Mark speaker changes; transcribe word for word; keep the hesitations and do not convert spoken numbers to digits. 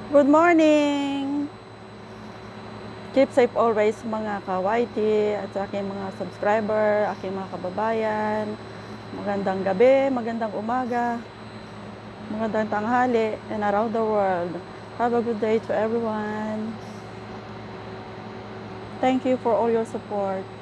Speaker 1: Good morning! Keep safe always mga ka-Y T at sa aking mga subscriber, aking mga kababayan. Magandang gabi, magandang umaga, magandang tanghali, and around the world. Have a good day to everyone. Thank you for all your support.